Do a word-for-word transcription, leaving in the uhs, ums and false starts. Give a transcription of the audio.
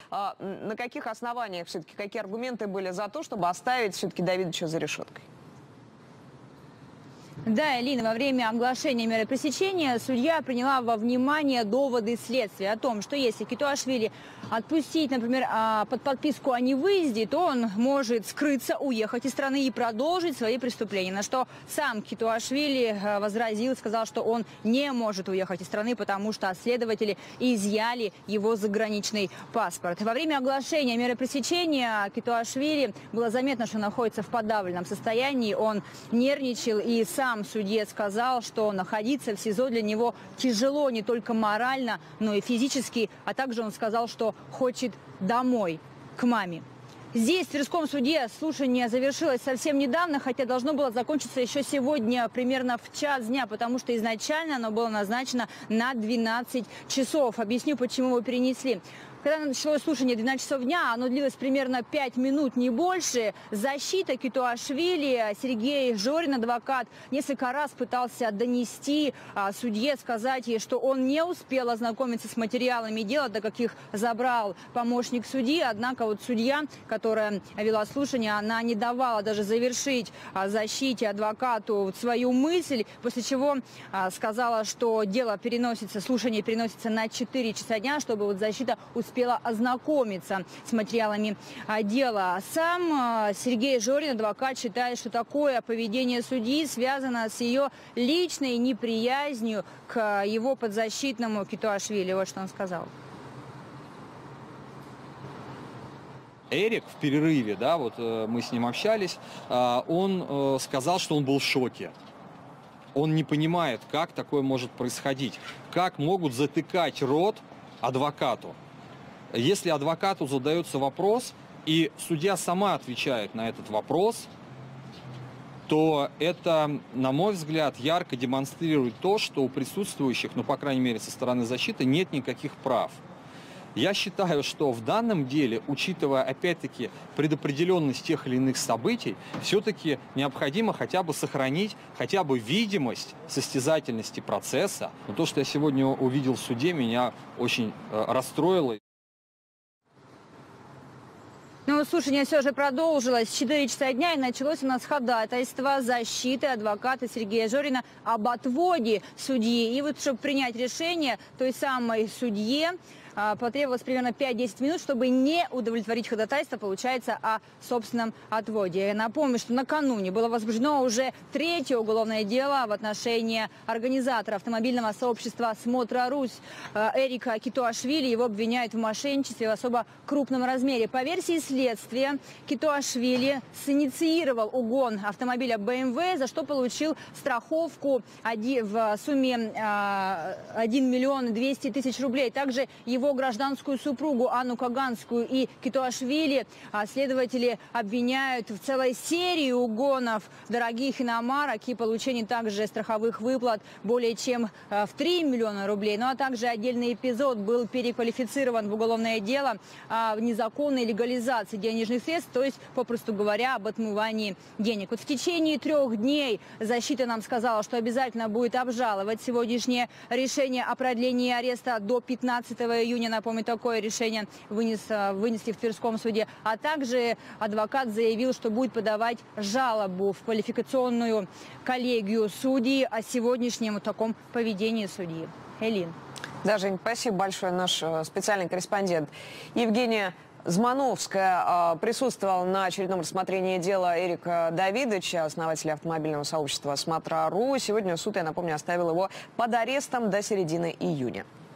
А, на каких основаниях все-таки, какие аргументы были за то, чтобы оставить все-таки Давидыча за решеткой? Да, Элина, во время оглашения меры пресечения судья приняла во внимание доводы следствия о том, что если Китуашвили отпустить, например, под подписку о невыезде, то он может скрыться, уехать из страны и продолжить свои преступления. На что сам Китуашвили возразил, сказал, что он не может уехать из страны, потому что следователи изъяли его заграничный паспорт. Во время оглашения меры пресечения Китуашвили было заметно, что находится в подавленном состоянии. Он нервничал, и сам судья сказал, что находиться в СИЗО для него тяжело не только морально, но и физически. А также он сказал, что хочет домой, к маме. Здесь, в Тверском суде, слушание завершилось совсем недавно, хотя должно было закончиться еще сегодня, примерно в час дня, потому что изначально оно было назначено на двенадцать часов. Объясню, почему его перенесли. Когда началось слушание двенадцать часов дня, оно длилось примерно пять минут, не больше. Защита Китуашвили, Сергей Жорин, адвокат, несколько раз пытался донести а, судье, сказать ей, что он не успел ознакомиться с материалами дела, так как их забрал помощник судьи. Однако вот судья, которая вела слушание, она не давала даже завершить а, защите, адвокату вот свою мысль, после чего а, сказала, что дело переносится, слушание переносится на четыре часа дня, чтобы вот защита успела успела ознакомиться с материалами дела. Сам Сергей Жорин, адвокат, считает, что такое поведение судьи связано с ее личной неприязнью к его подзащитному Китуашвили. Вот что он сказал. Эрик в перерыве, да, вот мы с ним общались, он сказал, что он был в шоке. Он не понимает, как такое может происходить, как могут затыкать рот адвокату. Если адвокату задается вопрос, и судья сама отвечает на этот вопрос, то это, на мой взгляд, ярко демонстрирует то, что у присутствующих, ну, по крайней мере, со стороны защиты, нет никаких прав. Я считаю, что в данном деле, учитывая, опять-таки, предопределенность тех или иных событий, все-таки необходимо хотя бы сохранить хотя бы видимость состязательности процесса. Но то, что я сегодня увидел в суде, меня очень э, расстроило. Но слушание все же продолжилось. четыре часа дня, и началось у нас ходатайство защиты адвоката Сергея Жорина об отводе судьи. И вот, чтобы принять решение той самой судье, потребовалось примерно пять-десять минут, чтобы не удовлетворить ходатайство, получается, о собственном отводе. Я напомню, что накануне было возбуждено уже третье уголовное дело в отношении организатора автомобильного сообщества «Смотра Русь» Эрика Китуашвили. Его обвиняют в мошенничестве в особо крупном размере. По версии следствия, Китуашвили синициировал угон автомобиля бэ эм вэ, за что получил страховку в сумме один миллион двести тысяч рублей. Также его гражданскую супругу Анну Каганскую и Китуашвили следователи обвиняют в целой серии угонов дорогих иномарок и получении также страховых выплат более чем в три миллиона рублей. Ну а также отдельный эпизод был переквалифицирован в уголовное дело о незаконной легализации денежных средств, то есть, попросту говоря, об отмывании денег. Вот в течение трех дней защита нам сказала, что обязательно будет обжаловать сегодняшнее решение о продлении ареста до пятнадцатого июня. Напомню, такое решение вынес, вынесли в Тверском суде. А также адвокат заявил, что будет подавать жалобу в квалификационную коллегию судей о сегодняшнем таком поведении судьи. Элин. Да, Жень, спасибо большое. Наш специальный корреспондент Евгения Змановская присутствовала на очередном рассмотрении дела Эрика Давидыча, основателя автомобильного сообщества «Смотра.ру». Сегодня суд, я напомню, оставил его под арестом до середины июня.